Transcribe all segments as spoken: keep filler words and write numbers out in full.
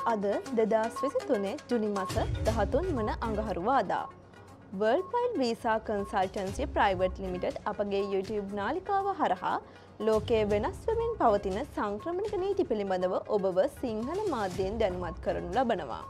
අද දෙදාස් විසිතුනේ ජුනි මස දහතුන් වන අඟහරුවාදා. Worldwide Visa Consultancy Private Limited අපගේ YouTube නාලිකාව හරහා ලෝකයේ වෙනස් වෙමින් පවතින සංක්‍රමණික නීති පිළිබඳව ඔබව සිංහල මාධ්‍යයෙන් දැනුවත් කරනු ලබනවා.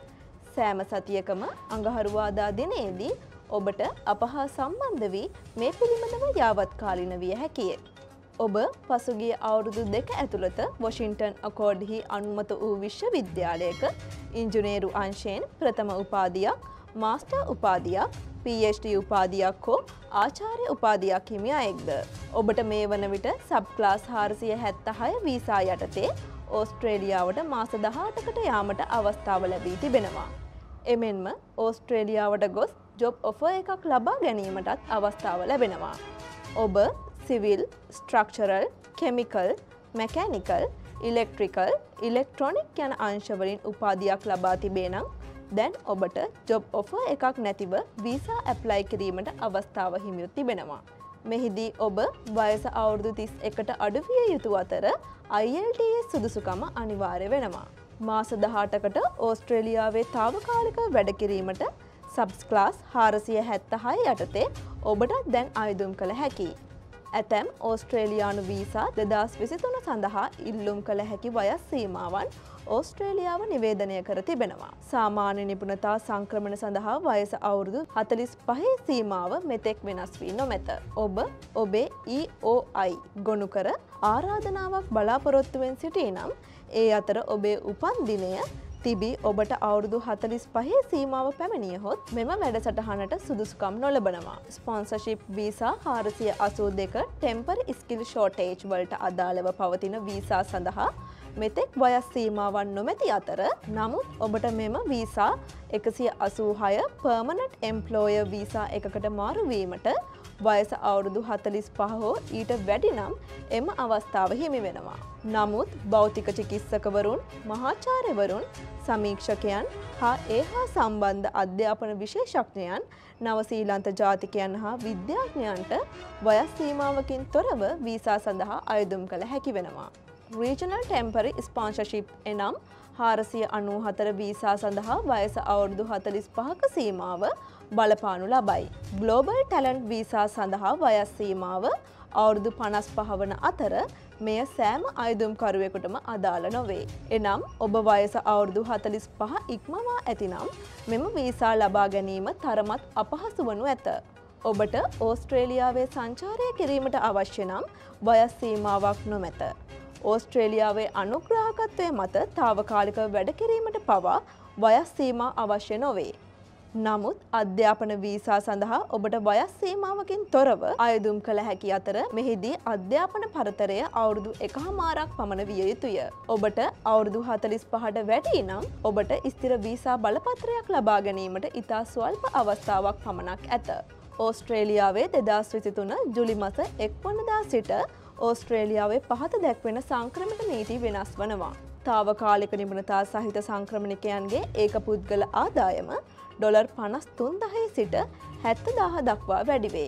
සෑම සතියකම අඟහරුවාදා දිනේදී ඔබට අප හා සම්බන්ධ වී මේ පිළිබඳව යාවත්කාලින විය හැකිය. ඔබ පසුගිය අවුරුදු දෙක ඇතුළත වොෂින්ටන් අකෝඩ්හි අනුමත වූ විශ්වවිද්‍යාලයක ඉංජිනේරු අංශයෙන් ප්‍රථම උපාධියක්, මාස්ටර් උපාධියක්, PhD උපාධියක් හෝ ආචාර්ය උපාධියක් හිමි අයෙක්ද. ඔබට මේ වන විට සබ් ක්ලාස් හාරසිය හැත්තහය වීසා යටතේ ඕස්ට්‍රේලියාවට මාස දහඅටකට යාමට අවස්ථාව ලැබී තිබෙනවා. එමෙන්ම ඕස්ට්‍රේලියාවට ගොස් ජොබ් ඔෆර් එකක් ලබා ගැනීමටත් අවස්ථාව ලැබෙනවා. ඔබ civil, structural, chemical, mechanical, electrical, electronic යන අංශවලින් උපාධියක් ලබා තිබේ නම් දැන් ඔබට ජොබ් ඔෆර් එකක් නැතිව වීසා ඇප්ලයි කිරීමට අවස්ථාව හිමිව තිබෙනවා. මෙහිදී ඔබ වයස අවුරුදු තිස් එකට අඩු විය යුතු අතර I E L T S සුදුසුකම අනිවාර්ය වෙනවා. මාස දහඅටකට ඕස්ට්‍රේලියාවේ තාවකාලික වැඩ කිරීමට සබ්ස් ක්ලාස් හාරසිය හැත්තහය යටතේ ඔබට දැන් අයදුම් කළ හැකියි. ඇතැම් ඕස්ට්‍රේලියානු වීසා දෙදාස් විසිතුන සඳහා ඉල්ලුම් කළ හැකි වයස් සීමාවන් ඕස්ට්‍රේලියාව නිවේදනය කර තිබෙනවා. සාමාන්‍ය නිපුණතා සංක්‍රමණ සඳහා වයස අවුරුදු හතළිස් පහේ සීමාව මෙතෙක් වෙනස් වී නොමැත. ඔබ ඔබේ E O I ගොනු කර ආරාධනාවක් බලාපොරොත්තුවෙන් සිටී නම් ඒ අතර ඔබේ උපන් දිනය තිබී ඔබට අවුරුදු හතළිස් පහේ සීමාව පැමිණියහොත් මෙම වැඩසටහනට සුදුසුකම් නොලබනවා. ස්පොන්සර්ෂිප් වීසා හාරසිය අසූ දෙක ටෙම්පරරි ස්කිල් ෂෝටේජ් වලට අදාළව පවතින වීසා සඳහා මෙතෙක් වයස් සීමාවන් නොමැති අතර නමුත් ඔබට මෙම වීසා එකසිය අසූහය පර්මනන්ට් එම්ප්ලෝයර් වීසා එකකට මාරුවීමට වයස අවුරුදු හතළිස් පහ හෝ ඊට වැඩි නම් එම අවස්ථාව හිමි වෙනවා. නමුත් භෞතික චිකිත්සකවරුන්, මහාචාර්යවරුන්, සමීක්ෂකයන් හා ඒ හා සම්බන්ධ අධ්‍යාපන විශේෂඥයන්, නවසීලන්ත ජාතිකයන් හා විද්‍යාඥයන්ට වයස් සීමාවකින් තොරව වීසා සඳහා අයදුම් කළ හැකි වෙනවා. Regional Temporary Sponsorship එනම් හාරසිය අනූහතර වීසා සඳහා වයස අවුරුදු හතළිස් පහක සීමාව බලපානු ලබයි. Global Talent වීසා සඳහා වයස් සීමාව අවුරුදු පනස් පහ වන අතර මෙය සෑම අයදුම්කරුවෙකුටම අදාළ නොවේ. එනම් ඔබ වයස අවුරුදු හතළිස් පහ ඉක්මවා ඇතිනම් මෙම වීසා ලබා ගැනීම තරමත් අපහසු වනු ඇත. ඔබට ඕස්ට්‍රේලියාවේ සංචාරය කිරීමට අවශ්‍ය නම් වයස් සීමාවක් නොමැත. ඕස්ට්‍රේලියාවේ අනුග්‍රාහකත්වය මත තාවකාලික වැඩ කිරීමට පවා වයස් සීමා අවශ්‍ය නොවේ. නමුත් අධ්‍යාපන වීසා සඳහා ඔබට වයස් සීමාවකින් තොරව අයදුම් කළ හැකි අතර මෙහිදී අධ්‍යාපන පරතරය අවුරුදු එකහමාරක් පමණ විය යුතුය. ඔබට අවුරුදු හතළිස් පහට වැඩි නම් ඔබට ස්ථිර වීසා බලපත්‍රයක් ලබා ගැනීමට ඉතා ස්වල්ප අවස්ථාවක් පමණක් ඇත. ඕස්ට්‍රේලියාවේ දෙදාස් විසිතුන ජුලි මස එක් වනදා සිට ඕස්ට්‍රේලියාවේ පහත දැක්වෙන සංක්‍රමණික නීති වෙනස් වනවා. තාවකාලික නිපුණතා සහිත සංක්‍රමණිකයන්ගේ ඒක පුද්ගල ආදායම ඩොලර් පනස් තුන්දහේ සිට හැත්තදාහ දක්වා වැඩිවේ.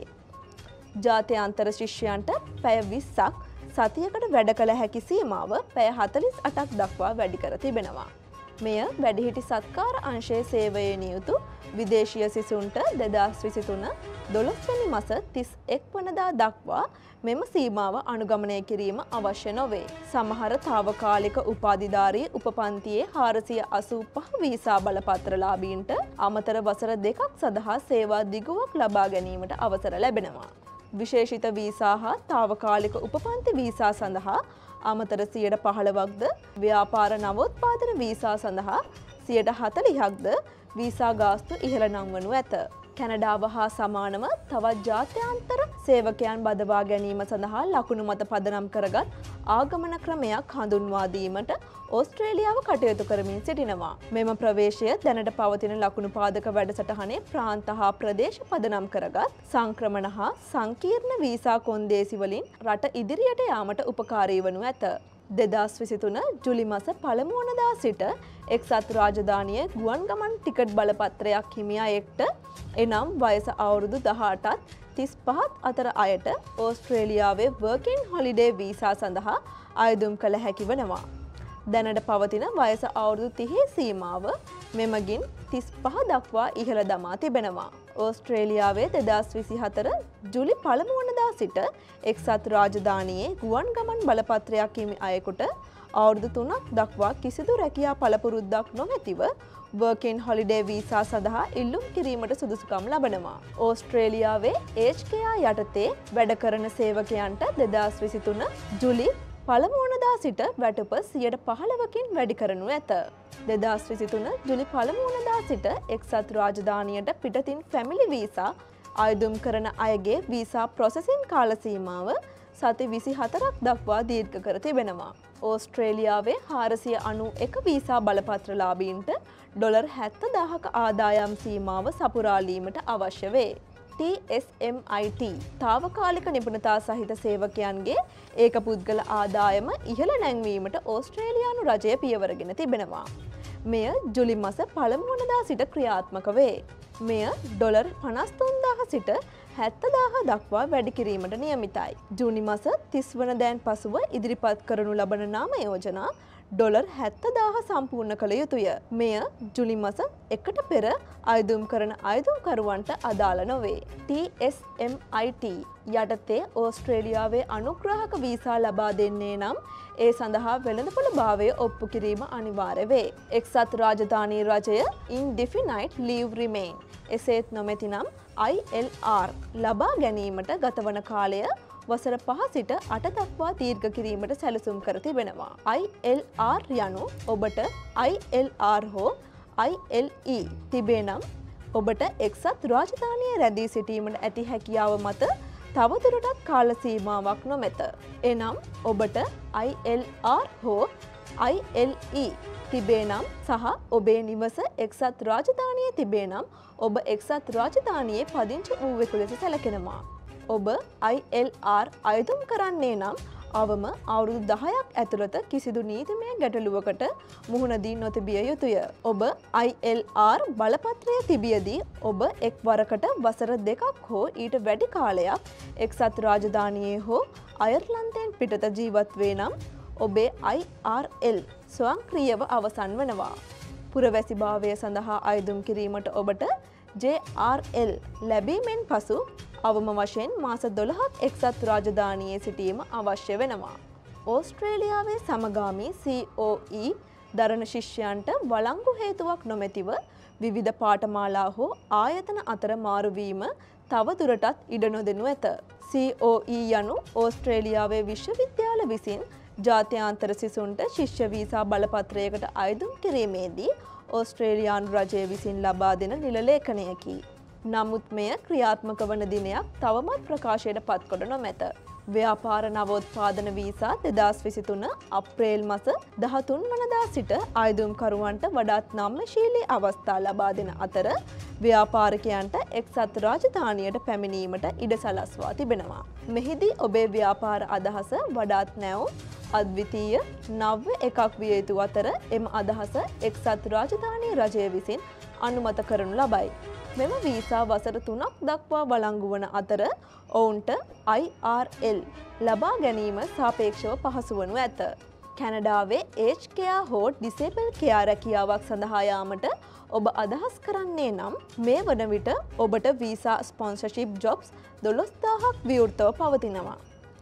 ජාත්‍යන්තර ශිෂ්‍යයන්ට පැය විස්සක් සතියකට වැඩ කළ හැකි සීමාව පැය හතළිස් අටක් දක්වා වැඩි කර තිබෙනවා. මෙය වැඩිහිටි සත්කාර අංශයේ සේවයේ නියුතු විදේශීය සිසුන්ට දෙදාස් විසිතුන දොළොස්වැනි මස තිස් එක් වනදා දක්වා මෙම සීමාව අනුගමනය කිරීම අවශ්‍ය නොවේ. සමහර තාවකාලික උපාධිධාරී උපපන්තියේ හාරසිය අසූ පහ වීසා බලපත්‍රලාභීන්ට අමතර වසර දෙකක් සඳහා සේවා දිගුවක් ලබා ගැනීමට අවසර ලැබෙනවා. විශේෂිත වීසා හා තාවකාලික උපපන්ති වීසා සඳහා අමතර සියයට පහළොවක්ද, ව්‍යාපාර නවෝත්පාදන වීසා සඳහා සියයට හතළිහක්ද වීසා ගාස්තු ඉහළ නංවනු ඇත. කැනඩාව හා සමානව තවත් ජාත්‍යන්තර සේවකයන් බදවා ගැනීම සඳහා ලකුණු මත පදනම් කරගත් ආගමන ක්‍රමයක් හඳුන්වා දීමට ඕස්ට්‍රේලියාව කටයුතු කරමින් සිටිනවා. මෙම ප්‍රවේශය දැනට පවතින ලකුණු පාදක වැඩසටහනේ ප්‍රාන්ත හා ප්‍රදේශ පදනම් කරගත් සංක්‍රමණ හා සංකීර්ණ වීසා කොන්දේසි වලින් රට ඉදිරියට යාමට උපකාරී වනු ඇත. දෙදාස් විසිතුන ජුලි මස පළමු වනදා සිට එක්සත් රාජධානිය ගුවන් ගමන් ටිකට් බලපත්‍රයක් හිමි අයෙක්ට එනම් වයස අවුරුදු දහඅටත් තිස් පහත් අතර අයට ඕස්ට්‍රේලියාවේ වර්කින් හොලිඩේ වීසා සඳහා අයදුම් කළ හැකි වනවා. දැනට පවතින වයස අවුරුදු තිහේ සීමාව මෙමගින් තිස් පහ දක්වා ඉහළ දමා තිබෙනවා. ඕස්ට්‍රේලියාවේ දෙදස් විසි හතර ජුලි පළමු වනදා සිට එක්සත් රාජධානියේ ගුවන් ගමන් බලපත්‍රයක් හිමි අයෙකුට අවුරුදු තුනක් දක්වා කිසිදු රැකියා පළපුරුද්දක් නොමැතිව වර්කින් හොලිඩේ වීසා සඳහා ඉල්ලුම් කිරීමට සුදුසුකම් ලබනවා. ඕස්ට්‍රේලියාවේ ඒජ් කෙයා යටතේ වැඩ කරන සේවකයන්ට දෙදස් විසි තුන ජුලි පළමු වනදා සිට වැටුප සියයට පහළවකින් වැඩි කරනු ඇත. දෙදස් විසි තුන ජුලි පළමු වනදා සිට එක්සත් රාජධානියට පිටතින් ෆැමිලි වීසා අයදුම් කරන අයගේ වීසා ප්‍රොසෙසින් කාල සීමාව සති විසි හතරක් දක්වා දීර්ඝ කර තිබෙනවා. ඕස්ට්‍රේලියාවේ හාරසිය අනු එක වීසා බලපත්‍රලාබීන්ට ඩොලර් හැත්තදාහක ආදායම් සීමාව සපුරාලීමට අවශ්‍ය වේ. T S M I T තාවකාලික නිපුණතා සහිත සේවකයන්ගේ ඒක පුද්ගල ආදායම ඉහළ නැංවීමට ඕස්ට්‍රේලියානු රජය පියවරගෙන තිබෙනවා. මෙය ජුලි මස පළමු වනදා සිට ක්‍රියාත්මක වේ. මෙය ඩොලර් පනස් තුන්දාහ සිට හැත්තදාහ දක්වා වැඩි කිරීමට නියමිතයි. ජූනි මස තිස් වන දෑන් පසුව ඉදිරිපත් කරනු ලබන නාම යෝජනා ඩොලර් හැත්තදාහ සම්පූර්ණ කළ යුතුය. මෙය ජුලි මස එකට පෙර අයදුම් කරන අයදුම්කරුවන්ට අදාළ නොවේ. T S M I T යටතේ ඕස්ට්‍රේලියාවේ අනුග්‍රාහක වීසා ලබා දෙන්නේ නම් ඒ සඳහා වෙළඳපොළ භාවය ඔප්පු කිරීම අනිවාර්ය වේ. එක්සත් රාජධානී රජය ඉන්ඩිෆිනයිට් ලීව් රිමේන් එසේත් නොමැතිනම් අයි එල් ආර් ලබා ගැනීමට ගතවන කාලය වසර පහ සිට අට දක්වා දීර්ඝ කිරීමට සැලසුම් කර තිබෙනවා. අයි එල් ආර් යනු ඔබට අයි එල් ආර් හෝ අයි එල් ඊ තිබේ නම් ඔබට එක්සත් රාජධානිය රැඳී සිටීමට ඇති හැකියාව මත තවදුරටත් කාල සීමාවක් නොමැත. එනම් ඔබට අයි එල් ආර් හෝ අයි එල් ඊ තිබේ නම් සහ ඔබේ නිවස එක්සත් රාජධානියේ තිබේ නම් ඔබ එක්සත් රාජධානියේ පදිංචි වූවෙකු ලෙස සැලකෙනවා. ඔබ අයි එල් ආර් අයදුම් කරන්නේ නම් අවම අවුරුදු දහයක් ඇතුළත කිසිදු නීතිමය ගැටලුවකට මුහුණ දී නොතිබිය යුතුය. ඔබ අයි එල් ආර් බලපත්‍රය තිබියදී ඔබ එක් වරකට වසර දෙකක් හෝ ඊට වැඩි කාලයක් එක්සත් රාජධානියේ හෝ අයර්ලන්තයෙන් පිටත ජීවත් වේ නම් ඔබේ අයි ආර් එල් ස්වයංක්‍රීයව අවසන් වනවා. පුරවැසිභාවය සඳහා අයදුම් කිරීමට ඔබට ජේ ආර් එල් ලැබීමෙන් පසු අවම වශයෙන් මාස දොළහක් එක්සත් රාජධානියේ සිටීම අවශ්‍ය වෙනවා. ඕස්ට්‍රේලියාවේ සමගාමී සී ඕ ඊ දරණ ශිෂ්‍යයන්ට වළංගු හේතුවක් නොමැතිව විවිධ පාඨමාලා හෝ ආයතන අතර මාරුවීම තව දුරටත් ඉඩ නොදෙනු ඇත. සී ඕ ඊ යනු ඕස්ට්‍රේලියාවේ විශ්වවිද්‍යාල විසින් ජාත්‍යන්තර සිසුන්ට ශිෂ්‍ය වීසා බලපත්‍රයකට අයදුම් කිරීමේදී ඕස්ට්‍රේලියානු රජය විසින් ලබා දෙන නිල ලේඛනයකි. නමුත් මෙය ක්‍රියාත්මක වන දිනයක් තවමත් ප්‍රකාශයට පත්කොට නොමැත. ව්‍යාපාර නවෝත්පාදන වීසා දෙදස් විසි තුන අප්‍රේල් මස දහතුන් වනදා සිට අයදුම්කරුවන්ට වඩාත් නම්‍යශීලී අවස්ථා ලබා දෙන අතර ව්‍යාපාරිකයන්ට එක්සත් රාජධානියට පැමිණීමට ඉඩ සලස්වා තිබෙනවා. මෙහිදී ඔබේ ව්‍යාපාර අදහස වඩාත් නැවුම් අද්විතීය නව්‍ය එකක් විය යුතු අතර එම අදහස එක්සත් රාජධානී රජය විසින් අනුමත කරනු ලබයි. මෙම වීසා වසර තුනක් දක්වා වළංගු වන අතර ඔවුන්ට අයි ආර් එල් ලබා ගැනීම සාපේක්ෂව පහසු වනු ඇත. කැනඩාවේ ඒජ් කෙයා හෝ ඩිසේබල් කෙයා රැකියාවක් සඳහා යාමට ඔබ අදහස් කරන්නේ නම් මේ වන විට ඔබට වීසා ස්පොන්සර්ෂිප් ජොබ්ස් දොළොස්දාහක් විවෘතව පවතිනවා.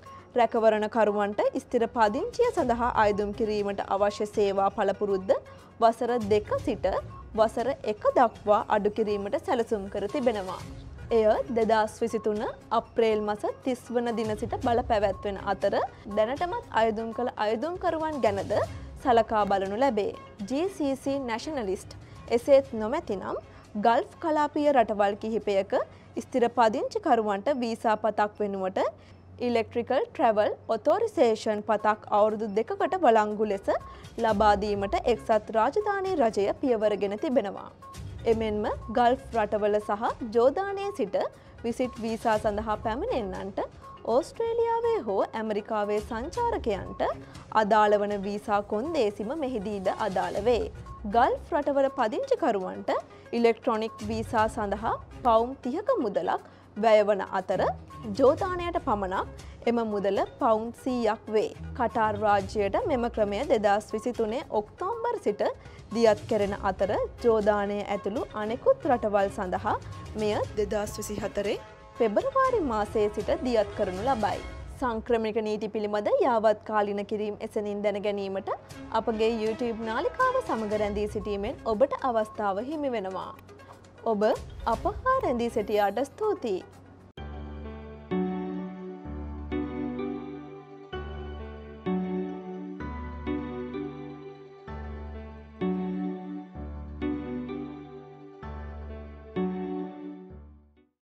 රැකවරණ කරුවන්ට ස්ථිර පදිංචිය සඳහා අයදුම් කිරීමට අවශ්‍ය සේවා පළපුරුද්ද වසර දෙක සිට වසර එක දක්වා අඩු කිරීමට සැලසුම් කර තිබෙනවා. එය දෙදස් විසි තුන අප්‍රේල් මස තිස් වන දින සිට බල පැවැත්වෙන අතර දැනටමත් අයදුම් කළ අයදුම්කරුවන් ගැනද සලකා බලනු ලැබේ. ජී සී සී නැෂනලිස්ට් එසේත් නොමැතිනම් ගල්ෆ් කලාපීය රටවල් කිහිපයක ස්ථිර පදිංචිකරුවන්ට වීසා පතක් වෙනුවට ඉලෙක්ට්‍රිකල් ට්‍රැවල් ඔතෝරිසේෂන් පතක් අවුරුදු දෙකකට වළංගු ලෙස ලබා දීමට එක්සත් රාජධානී රජය පියවරගෙන තිබෙනවා. එමෙන්ම ගල්ෆ් රටවල සහ ජෝර්දානයේ සිට විසිට් වීසා සඳහා පැමිණෙන්නන්ට ඕස්ට්‍රේලියාවේ හෝ ඇමරිකාවේ සංචාරකයන්ට අදාළ වන වීසා කොන්දේසිම මෙහිදීද අදාළ වේ. ගල්ෆ් රටවල පදිංචිකරුවන්ට ඉලෙක්ට්‍රොනික් වීසා සඳහා පවුම් තිහක මුදලක් වැයවන අතර ජෝදානයට පමණක් එම මුදල පවුන්ඩ් සීයක් වේ. කටාර් රාජ්‍යයට මෙම ක්‍රමය දෙදහස් විසිතුනේ ඔක්තෝබර් සිට දියත් කෙරෙන අතර ජෝදානය ඇතුළු අනෙකුත් රටවල් සඳහා මෙය දෙදහස් විසිහතරේ පෙබරවාරි මාසයේ සිට දියත් කරනු ලබයි. සංක්‍රමණික නීති පිළිබඳ යාවත් කාලින කිරීම එසැනින් දැන ගැනීමට අපගේ YouTube නාලිකාව සමග රැඳී සිටීමෙන් ඔබට අවස්ථාව හිමි වෙනවා. ඔබ අප හා රැඳී සිටියාට ස්තුතියි.